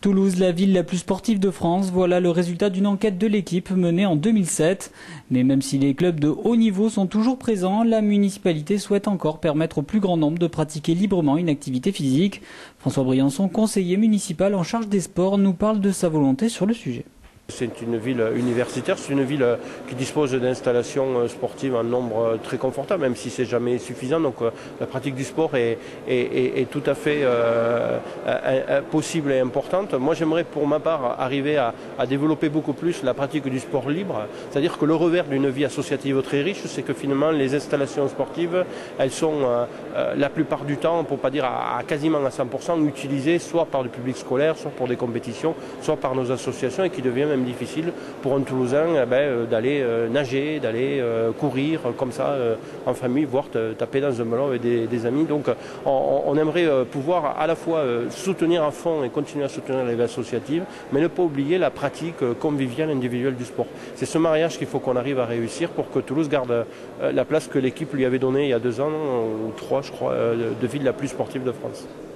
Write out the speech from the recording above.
Toulouse, la ville la plus sportive de France, voilà le résultat d'une enquête de l'équipe menée en 2007. Mais même si les clubs de haut niveau sont toujours présents, la municipalité souhaite encore permettre au plus grand nombre de pratiquer librement une activité physique. François Briançon, conseiller municipal en charge des sports, nous parle de sa volonté sur le sujet. C'est une ville universitaire, c'est une ville qui dispose d'installations sportives en nombre très confortable, même si c'est jamais suffisant. Donc la pratique du sport est tout à fait possible et importante. Moi j'aimerais pour ma part arriver à développer beaucoup plus la pratique du sport libre. C'est-à-dire que le revers d'une vie associative très riche, c'est que finalement les installations sportives, elles sont la plupart du temps, pour pas dire à quasiment à 100%, utilisées soit par le public scolaire, soit pour des compétitions, soit par nos associations et qui devient même difficile pour un Toulousain d'aller nager, d'aller courir comme ça en famille, voire taper dans un ballon avec des amis. Donc on aimerait pouvoir à la fois soutenir à fond et continuer à soutenir les vie associatives, mais ne pas oublier la pratique conviviale individuelle du sport. C'est ce mariage qu'il faut qu'on arrive à réussir pour que Toulouse garde la place que l'équipe lui avait donnée il y a 2 ans ou 3, je crois, de ville la plus sportive de France.